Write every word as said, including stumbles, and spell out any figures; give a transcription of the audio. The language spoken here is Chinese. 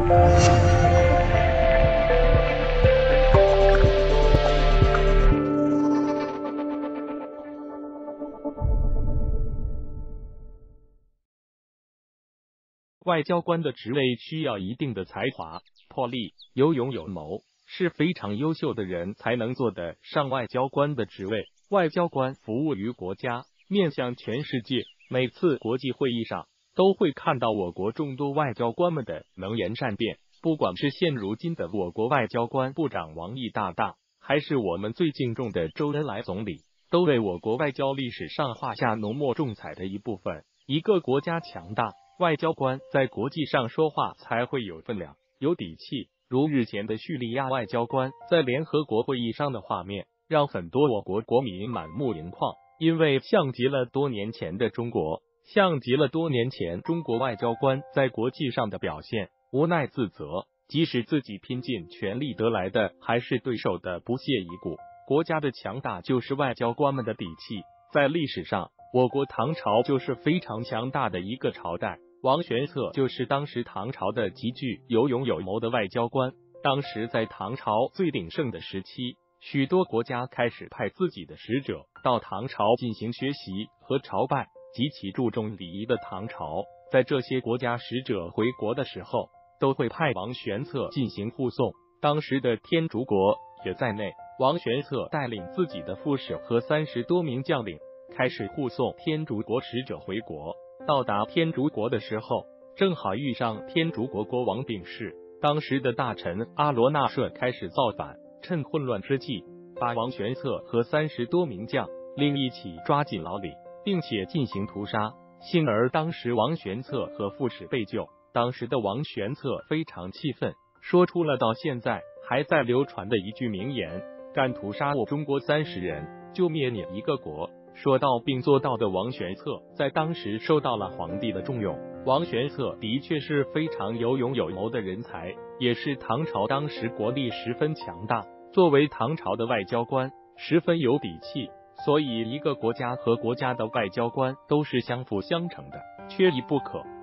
外交官的职位需要一定的才华、魄力，有勇有谋，是非常优秀的人才能做得上外交官的职位。外交官服务于国家，面向全世界，每次国际会议上都会看到我国众多外交官们的能言善辩。不管是现如今的我国外交官部长王毅大大，还是我们最敬重的周恩来总理，都为我国外交历史上画下浓墨重彩的一部分。一个国家强大，外交官在国际上说话才会有分量、有底气。如日前的叙利亚外交官在联合国会议上的画面，让很多我国国民满目盈眶，因为像极了多年前的中国，像极了多年前中国外交官在国际上的表现，无奈自责，即使自己拼尽全力得来的，还是对手的不屑一顾。国家的强大就是外交官们的底气。在历史上，我国唐朝就是非常强大的一个朝代。王玄策就是当时唐朝的极具有勇有谋的外交官。当时在唐朝最鼎盛的时期，许多国家开始派自己的使者到唐朝进行学习和朝拜。极其注重礼仪的唐朝，在这些国家使者回国的时候，都会派王玄策进行护送。当时的天竺国也在内，王玄策带领自己的副使和三十多名将领，开始护送天竺国使者回国。到达天竺国的时候，正好遇上天竺国国王病逝。当时的大臣阿罗那顺开始造反，趁混乱之际，把王玄策和三十多名将领一起抓进牢里，并且进行屠杀。幸而当时王玄策和副使被救。当时的王玄策非常气愤，说出了到现在还在流传的一句名言：敢屠杀我中国三十人，就灭你一个国。说到并做到的王玄策，在当时受到了皇帝的重用。王玄策的确是非常有勇有谋的人才，也是唐朝当时国力十分强大。作为唐朝的外交官，十分有底气，所以一个国家和国家的外交官都是相辅相成的，缺一不可。